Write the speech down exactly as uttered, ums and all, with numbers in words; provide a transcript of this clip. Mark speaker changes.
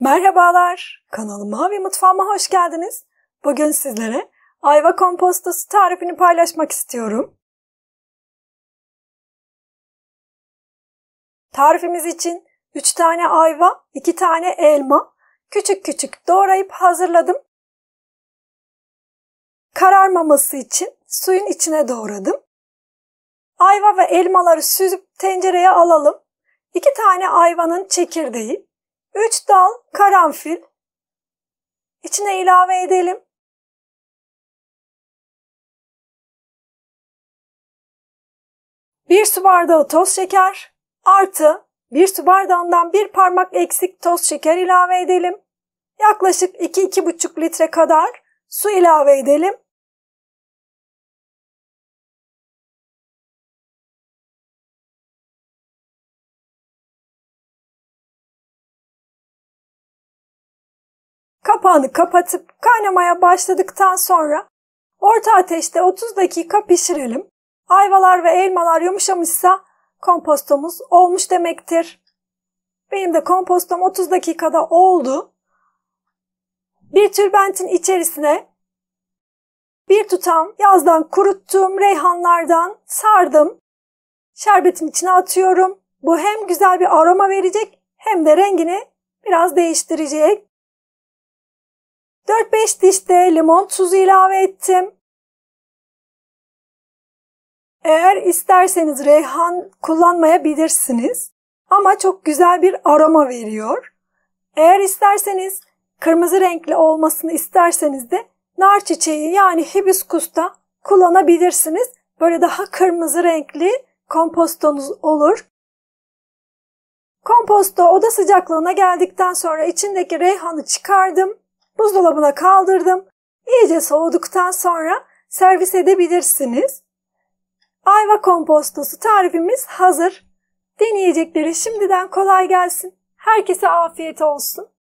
Speaker 1: Merhabalar, kanalıma ve mutfağıma hoş geldiniz. Bugün sizlere ayva kompostosu tarifini paylaşmak istiyorum. Tarifimiz için üç tane ayva, iki tane elma küçük küçük doğrayıp hazırladım. Kararmaması için suyun içine doğradım. Ayva ve elmaları süzüp tencereye alalım. iki tane ayvanın çekirdeği, üç dal karanfil içine ilave edelim. bir su bardağı toz şeker artı bir su bardağından bir parmak eksik toz şeker ilave edelim. Yaklaşık iki iki buçuk litre kadar su ilave edelim. Kapağını kapatıp kaynamaya başladıktan sonra orta ateşte otuz dakika pişirelim. Ayvalar ve elmalar yumuşamışsa kompostomuz olmuş demektir. Benim de kompostom otuz dakikada oldu. Bir tülbentin içerisine bir tutam yazdan kuruttuğum reyhanlardan sardım. Şerbetin içine atıyorum. Bu hem güzel bir aroma verecek hem de rengini biraz değiştirecek. dört beş diş de limon tuzu ilave ettim. Eğer isterseniz reyhan kullanmayabilirsiniz. Ama çok güzel bir aroma veriyor. Eğer isterseniz kırmızı renkli olmasını isterseniz de nar çiçeği yani hibiskus da kullanabilirsiniz. Böyle daha kırmızı renkli kompostonuz olur. Komposto oda sıcaklığına geldikten sonra içindeki reyhanı çıkardım. Buzdolabına kaldırdım. İyice soğuduktan sonra servis edebilirsiniz. Ayva kompostosu tarifimiz hazır. Deneyecekleri şimdiden kolay gelsin. Herkese afiyet olsun.